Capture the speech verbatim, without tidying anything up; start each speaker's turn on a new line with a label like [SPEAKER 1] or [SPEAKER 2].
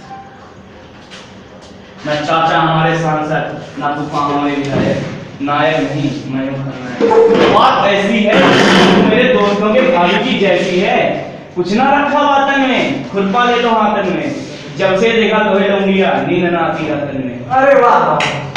[SPEAKER 1] न चाचा हमारे सांसद, ना फूफा हमारे विधायक, नायक नहीं मैं हूं खलनायक। बात ऐसी है तो मेरे दोस्तों के भाई की जैसी है, कुछ ना रखा वातन में, खुरपा ले तो हाथन में, जब से देखा तो है लौंडिया नींद ना आती रातन में।
[SPEAKER 2] अरे वाह वाह,